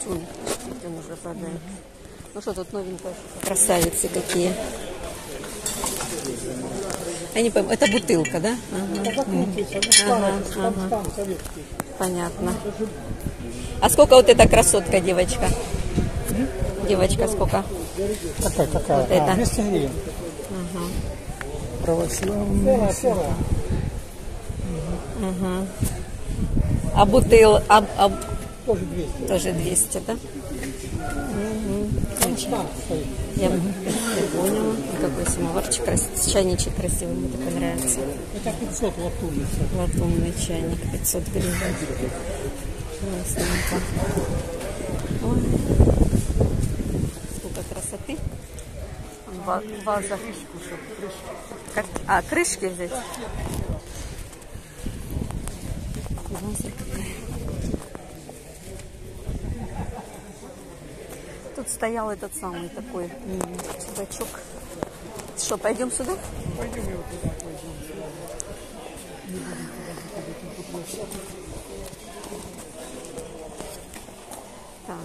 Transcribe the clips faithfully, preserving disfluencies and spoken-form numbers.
Ой, он уже падает. Ну что тут новенькое? Красавицы какие. Я не пойму, это бутылка, да? Ага. Ага, ага. Понятно. А сколько вот эта красотка, девочка? Девочка, сколько? Какая, какая? Вот это. А, двести гривен. Ага. Православная. Ага. А бутыл, а, а... Тоже двести. Тоже двести, да? Угу. Констант стоит. Я, я поняла. Какой самоварчик красивый. Чайничек красивый, мне такой нравится. Это пятьсот латунный. Латунный чайник, пятьсот гривен. Классненько. Ой. Сколько красоты. Ва ваза. Как... А, крышки взять? Ваза какая. Тут стоял этот самый такой чудачок. Что, пойдем сюда? Пойдем его туда, пойдем. Так.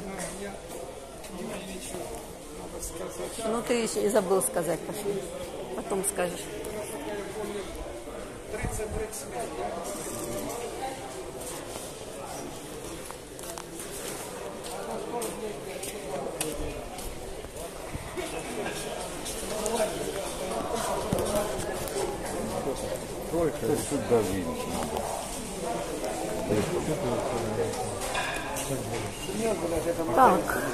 Ну, ты еще и забыл сказать, пошли. Потом скажешь. Только сюда видишь. Так.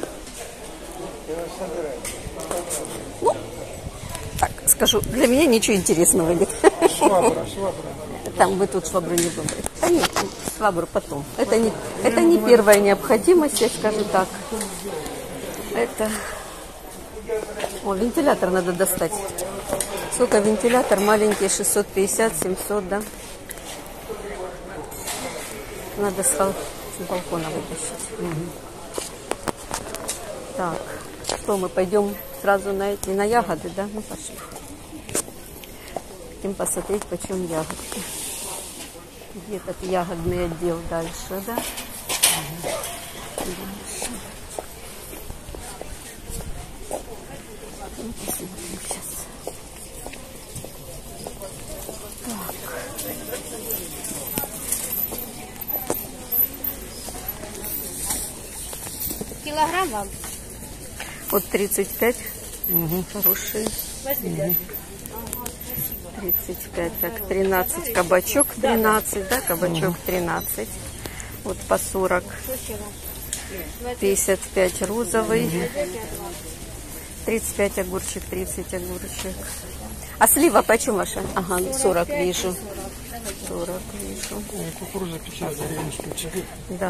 Ну, так, скажу, для меня ничего интересного нет. Швабра, швабра. Там вы тут швабру не выбрали. А нет, швабру потом. Это не, это не первая необходимость, я скажу так. Это... О, вентилятор надо достать. Сколько вентилятор? Маленький, шестьсот пятьдесят, семьсот, да? Надо с, с балкона вытащить. Угу. Так, что мы пойдем сразу на эти, на ягоды, да? Ну, пошли. Хотим посмотреть, почем ягодки. Где этот ягодный отдел дальше, да? Угу. Дальше. Ну, посмотрим сейчас. Так. Килограмм вам? Вот тридцать пять. Угу. Хорошие. Возьмите. тридцать пять, так, тринадцать кабачок, тринадцать, да, кабачок тринадцать. Вот по сорок. пятьдесят пять розовый. тридцать пять огурчик, тридцать огурчик. А слива почем ваша? Ага, сорок вижу. сорок вижу. Кукуруза печатная, деревня штучек. Да.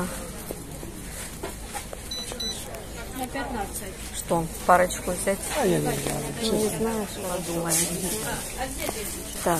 На пятнадцать. Что, парочку взять? А я не знаю. Ну, не знаю, что подумаем. Так.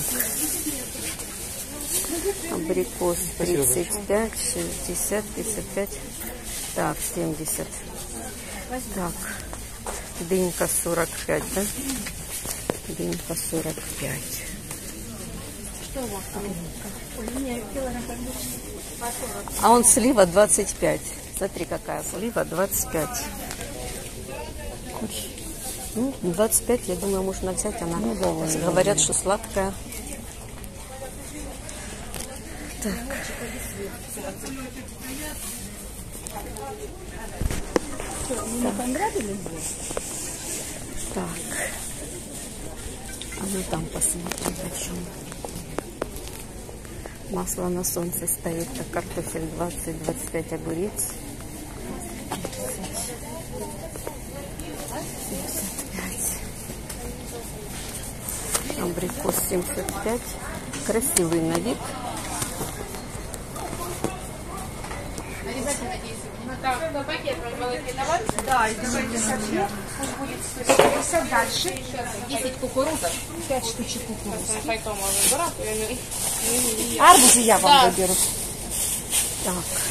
Абрикос тридцать пять, шестьдесят, пятьдесят пять. Так, семьдесят. Так. Дынька сорок пять, да? Дынька сорок пять. Что у вас там? У меня килограмм картошки. А он слива двадцать пять. Смотри, какая слива двадцать пять. Ну, двадцать пять, я думаю, можно взять. Она, ну, да, говорят, что сладкая. Так. Мне понравились? Так. А ну там посмотрим, почем. Масло на солнце стоит. Так, картофель двадцать, двадцать пять огурец. семьдесят пять. Абрикос семьдесят пять. Красивый на вид. Да, и давайте совсем. Пусть будет сто семьдесят. Дальше десять кукурузок. пять штучек кукурузки. Арбузы я вам выберу. Так.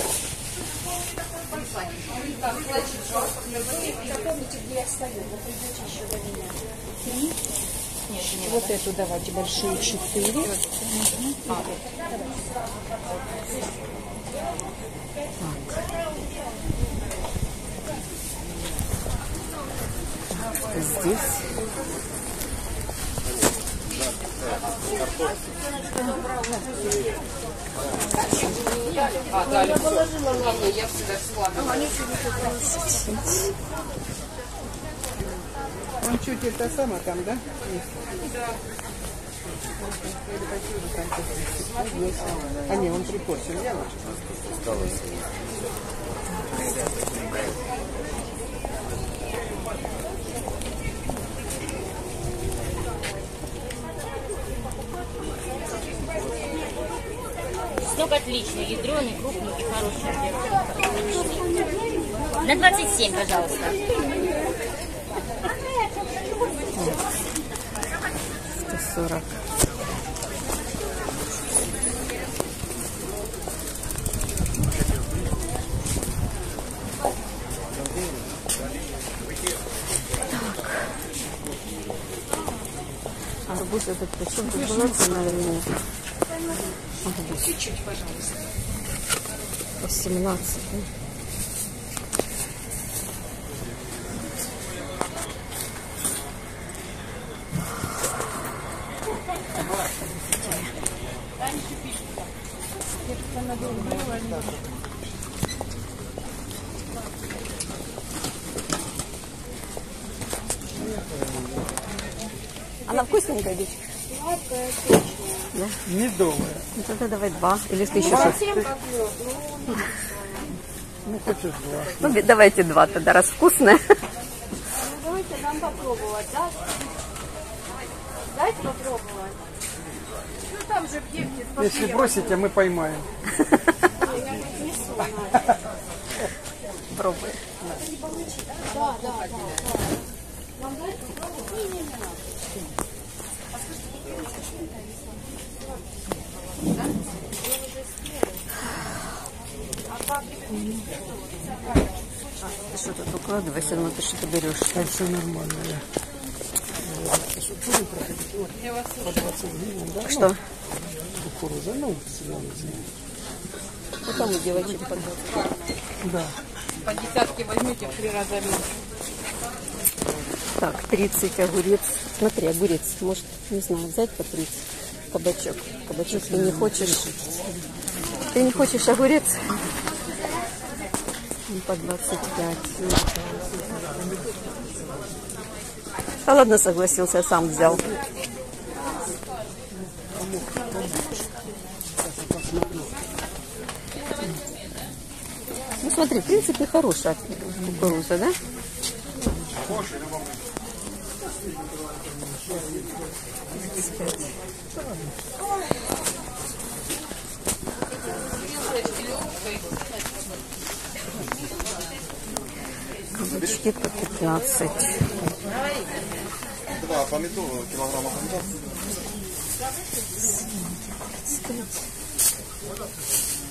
Запомните, где я стою. Вы придете еще до меня. Три. Вот эту давайте, большую четыре. Так. здесь. Он чуть это самое там, да? А не, он припорчен. Я лучше. Чеснок отличный, ядреный, крупный и хороший. На двадцать семь, пожалуйста. сто сорок. Арбуз этот почем? Тут была цена или нет? Чуть-чуть, пожалуйста. восемнадцать. Да? Она вкусненькая, девочка? Да? Медовая. Ну тогда давай два. Или ты еще что-то? Ну, хочешь два. Ну, бе- давайте два тогда, раз вкусная. Давайте нам попробовать, да? Дайте попробовать. Ну там же объекты. Если бросите, мы поймаем. Пробуй. Да, да, да. Вам дать попробовать? Не, не, не надо. Ты что тут укладывайся, ну ты что-то берешь. Да, все нормально. Я... По двадцать гривен, да? Что? Ну, кукуруза, ну, цена не знаю. Ну там у девочек под Да. По десятке возьмете в три раза меньше. Так, тридцать огурец. Смотри, огурец, может, не знаю, взять по тридцать. Кабачок. Кабачок ты не хочешь. Ты не хочешь огурец? Ну, по двадцать пять. Да ладно, согласился, сам взял. Ну смотри, в принципе, хорошая кукуруза, да? Кабачки по пятнадцать. Два помидора, килограмма помидор.